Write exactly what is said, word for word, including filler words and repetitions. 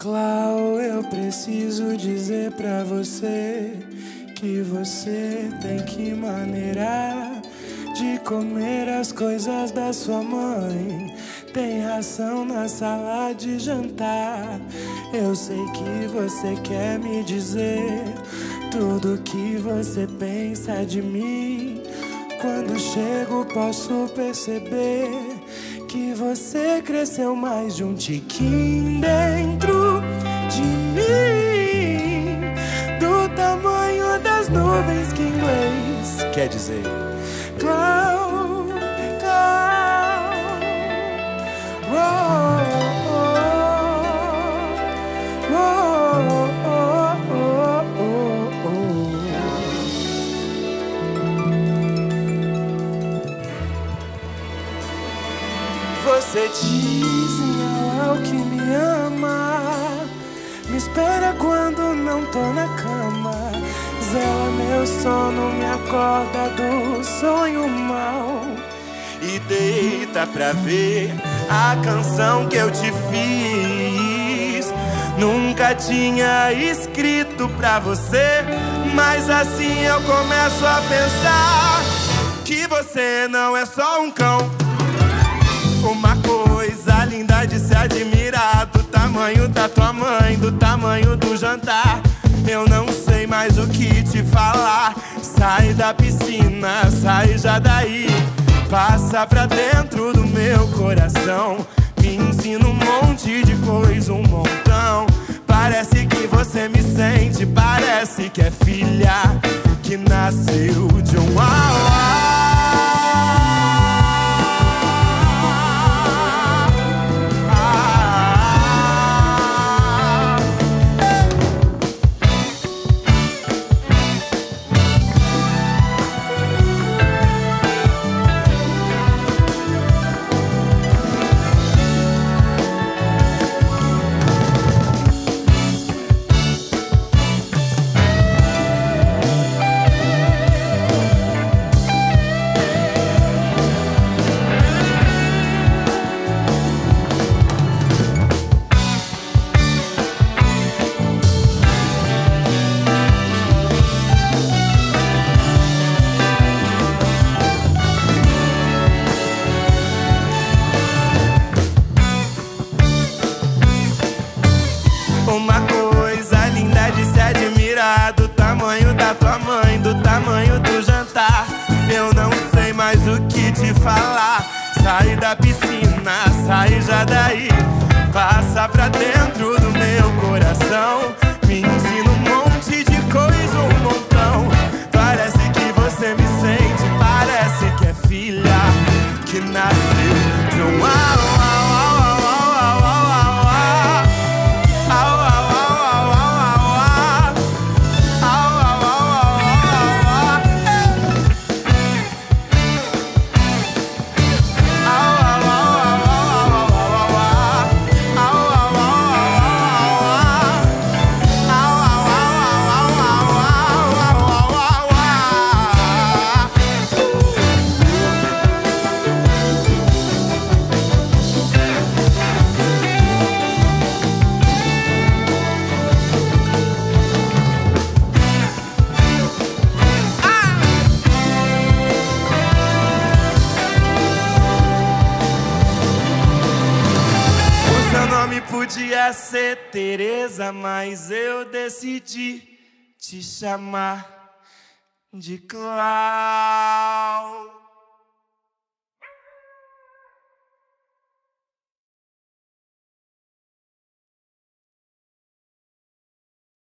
Clau, eu preciso dizer pra você que você tem que maneirar de comer as coisas da sua mãe. Tem ração na sala de jantar. Eu sei que você quer me dizer tudo que você pensa de mim. Quando chego posso perceber que você cresceu mais de um tiquinho dentro de mim, do tamanho das nuvens que em inglês quer dizer cloud, cloud. Oh, oh, oh, oh, oh, oh, oh. Você diz em ao que me ama, me espera quando não tô na cama, zela meu sono, me acorda do sonho mau e deita pra ver a canção que eu te fiz. Nunca tinha escrito pra você, mas assim eu começo a pensar que você não é só um cão. Uma coisa linda de se admirar, do tamanho da tua mãe, do tamanho do jantar. Eu não sei mais o que te falar. Sai da piscina, sai já daí, passa pra dentro do meu coração. Me ensina um monte de coisa, um montão. Parece que você me sente, parece que é filha que nasceu de um auá. Uma coisa linda de se admirar, do tamanho da tua mãe, do tamanho do jantar. Eu não sei mais o que te falar. Sai da piscina, sai já daí, passa pra dentro do meu coração. Me ensina um monte de coisa, um montão. Parece que você me sente, parece que é filha que nasceu de um auá. Podia ser Teresa, mas eu decidi te chamar de Clau.